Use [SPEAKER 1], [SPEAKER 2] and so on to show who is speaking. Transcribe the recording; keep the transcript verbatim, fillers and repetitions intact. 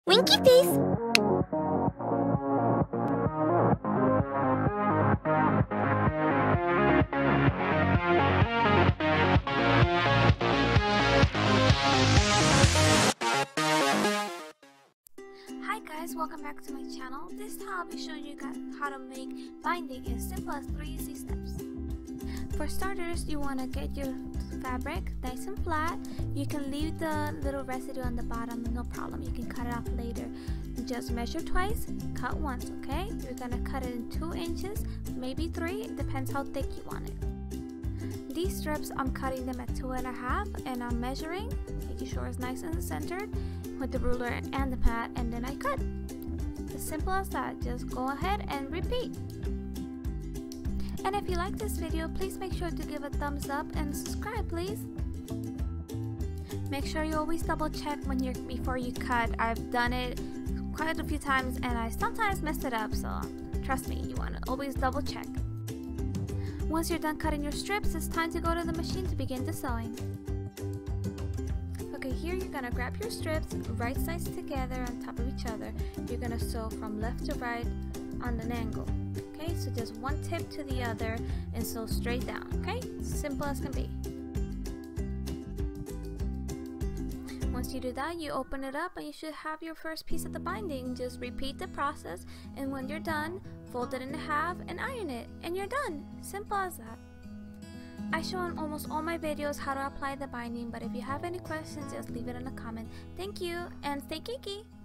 [SPEAKER 1] Winky face! Hi guys, welcome back to my channel. This time I'll be showing you guys how to make binding in as simple as three easy steps. For starters, you want to get your fabric nice and flat. You can leave the little residue on the bottom, no problem. You can cut it off later. Just measure twice, cut once, okay? You're gonna cut it in two inches, maybe three, it depends how thick you want it. These strips, I'm cutting them at two and a half, and I'm measuring, making sure it's nice and centered with the ruler and the pad, and then I cut. As simple as that. Just go ahead and repeat. And if you like this video, please make sure to give a thumbs up and subscribe, please. Make sure you always double check when you're before you cut. I've done it quite a few times and I sometimes mess it up, so trust me, you want to always double check. Once you're done cutting your strips, it's time to go to the machine to begin the sewing. Okay, here you're gonna grab your strips, right sides together on top of each other. You're gonna sew from left to right on an angle. Okay, so just one tip to the other and sew straight down. Okay, simple as can be. Once you do that, you open it up and you should have your first piece of the binding. Just repeat the process, and when you're done, fold it in half and iron it, and you're done. Simple as that. I show in almost all my videos how to apply the binding, but if you have any questions, just leave it in a comment. Thank you, and stay geeky!